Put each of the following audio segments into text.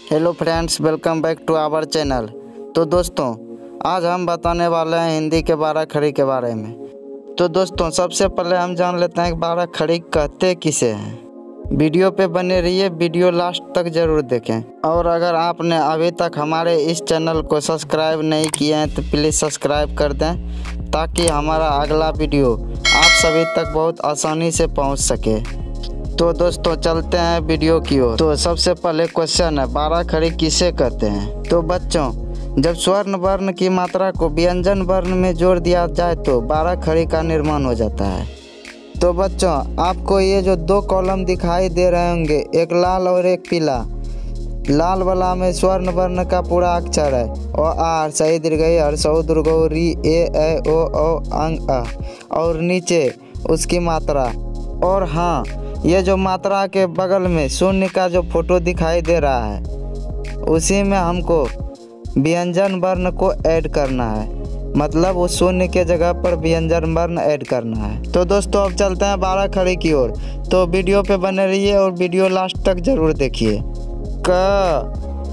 Hello friends, welcome back to our channel. तो दोस्तों, आज हम बताने वाले हैं हिंदी के 12 खड़ी के बारे में। तो दोस्तों, सबसे पहले हम जान लेते हैं कि 12 खड़ी कहते किसे हैं। वीडियो पे बने रहिए, वीडियो लास्ट तक ज़रूर देखें। और अगर आपने अभी तक हमारे इस चैनल को सब्सक्राइब नहीं किए हैं तो प्लीज़ सब्सक्राइब कर दें, ताकि हमारा अगला वीडियो आप सभी तक बहुत आसानी से पहुंच सके। तो दोस्तों, चलते हैं वीडियो की ओर। तो सबसे पहले क्वेश्चन है, 12 खड़ी किसे कहते हैं। तो बच्चों, जब स्वर्ण वर्ण की मात्रा को व्यंजन वर्ण में जोड़ दिया जाए तो 12 खड़ी का निर्माण हो जाता है। तो बच्चों, आपको ये जो 2 कॉलम दिखाई दे रहे होंगे, एक लाल और एक पीला। लाल वाला में स्वर्ण वर्ण का पूरा अक्षर है, ओ आर सही दीर्घई हर्षौ दुर्गौ री ए ओ अंग अ, और नीचे उसकी मात्रा। और हाँ, ये जो मात्रा के बगल में शून्य का जो फोटो दिखाई दे रहा है, उसी में हमको व्यंजन वर्ण को ऐड करना है। मतलब उस शून्य के जगह पर व्यंजन वर्ण ऐड करना है। तो दोस्तों, अब चलते हैं 12 खड़ी की ओर। तो वीडियो पे बने रहिए और वीडियो लास्ट तक जरूर देखिए। क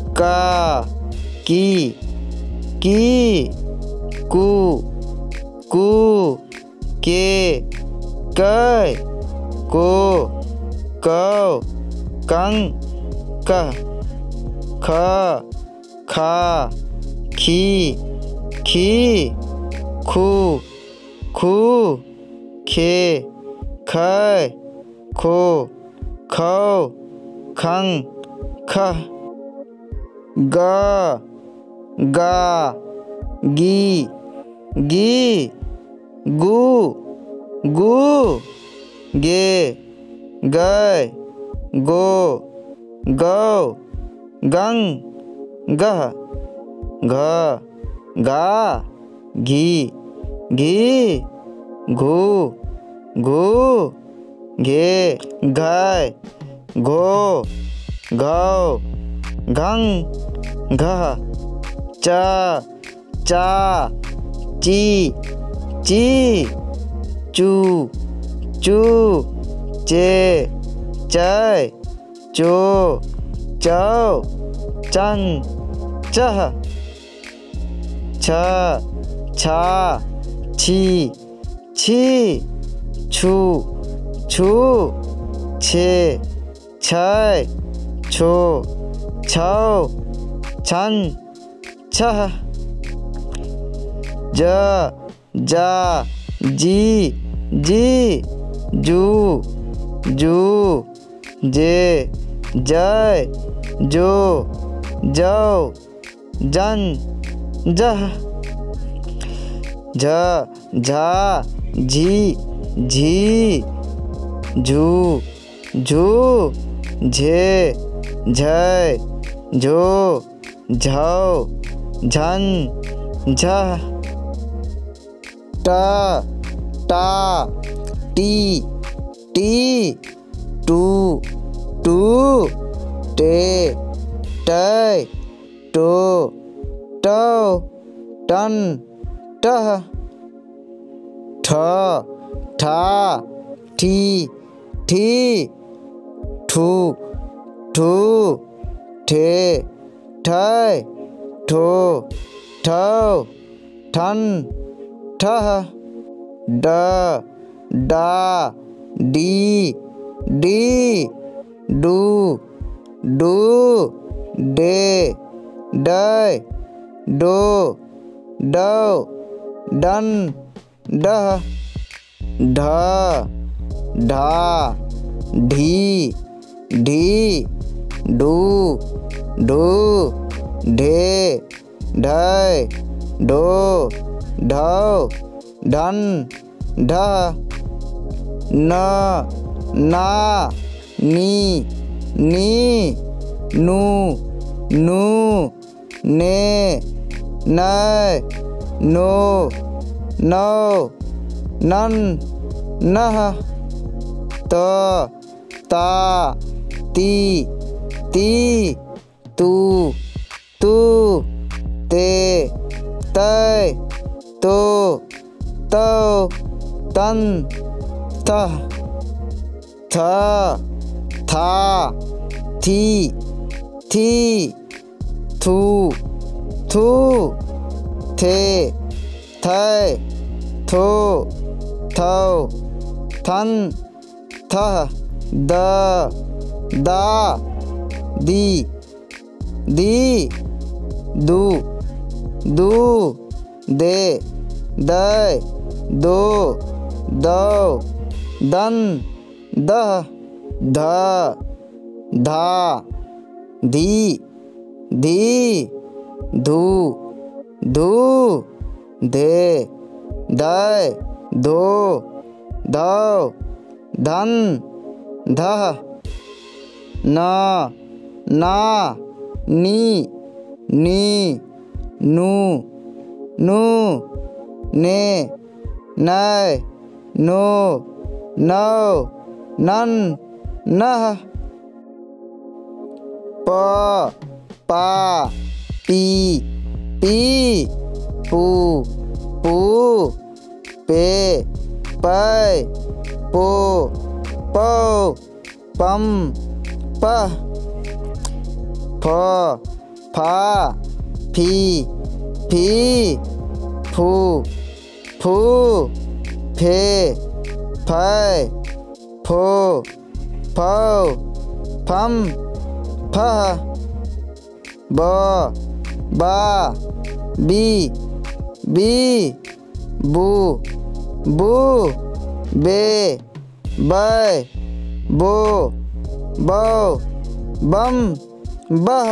की कु के को कौ कं कह खा खी खू खे खै खो खौ खं खह गा गी गू गे गै गो गौ गंग गह गा घी घू घे घै घो घौ घंग घह चा ची चू चे चै चो चौ चं चह छा छी छू छे छै छो छौ छन छह जा जी जू जे जय जो जौ जन जह झा झी झू झे झै झो झौ झन झह टा टी टू टे टै टो टौ टन टह ठा ठी ठू ठे ठै ठो ठौ ठन ठह डा डी डू डे डै डो डौ डन डह ढा ढी डू ढे ढै ढो ढौ ढन ढह ना नी नू ने नै नो नौ नन नह ता ती तू ते तै तो तौ तन तह था थी थू थू थे थे थो थो थन थह द दा दी दी दू दू दे दे दो दो दन दह ध धा धी धी धू धू धे दे दो दो धन धह न ना नी नी नू नू ने नय नो नौ नन नह प पा पी पी पू पू पे पै पो पौ पम पह फ फा फी फी फू फू फे फै फो फौ फम फह ब बा बी बी बू बू बे बै बो बौ बम बह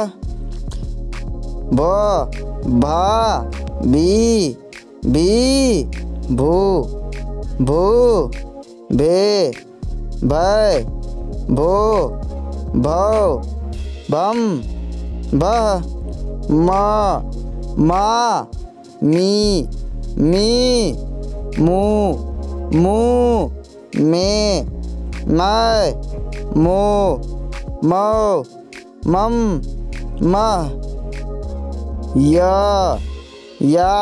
भ भा बी बी भू भू भे भै भो भौ भम भह म मा मी मी मू मू मे मै मो मौ मम मह य या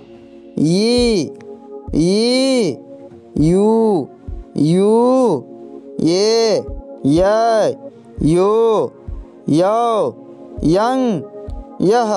ई यू यू ये यो यौ यं यह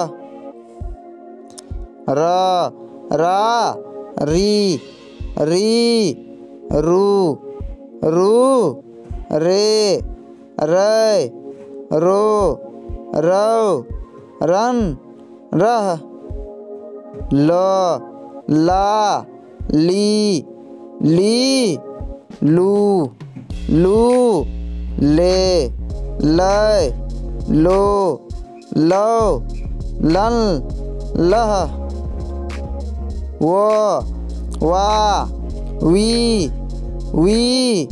र रा री री रू रू रे रै रो रौ रन रह ल ला ली ली लू लू ले लै लो लो लन लह वो वा वी वी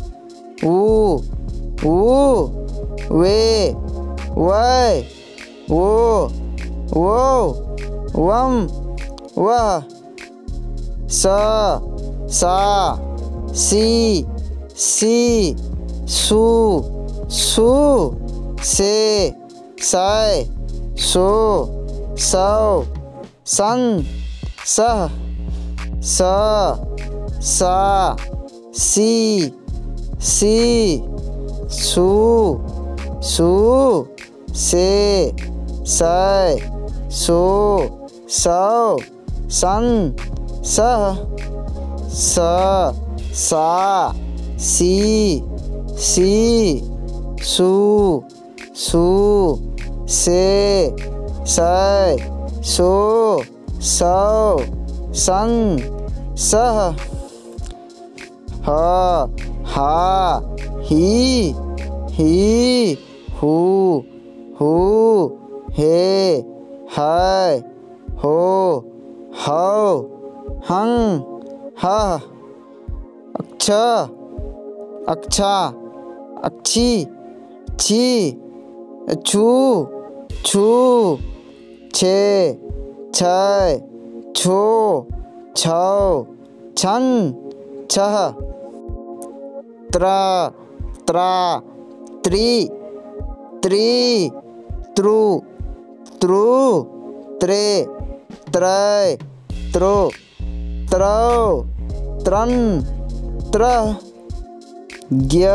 ऊ वे वै वो वो वम वह स सा सी सी सू सू से सै सो सौ सन सह स सा सी सी सू सू से सै सो सौ सन सह स सा सी सी सू सू से सै सो सौ सन सह ह हा ही हू हू हे है हो हौ हं हह अक्ष अक्षा अक्षी छी छू छू छे छै छो छौ छन छह त्र त्रा त्रि त्रित्रुत्रु त्रे त्रै त्रो त्रौ त्रन त्रह ज्ञ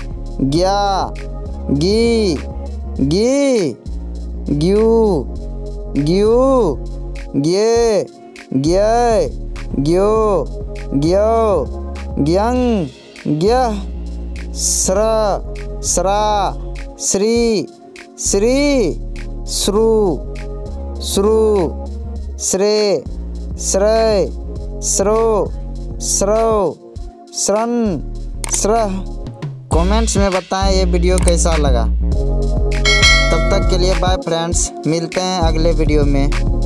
ज्ञा गी गी ग्यू ग्यू ग्ये ग्य ग्यो ग्यो ग्यंग ग्यह स्र स्रा श्री श्री श्रु श्रु श्रे श्रय श्रो श्रौ श्रन श्रह। कमेंट्स में बताएं ये वीडियो कैसा लगा। तब तक के लिए बाय फ्रेंड्स, मिलते हैं अगले वीडियो में।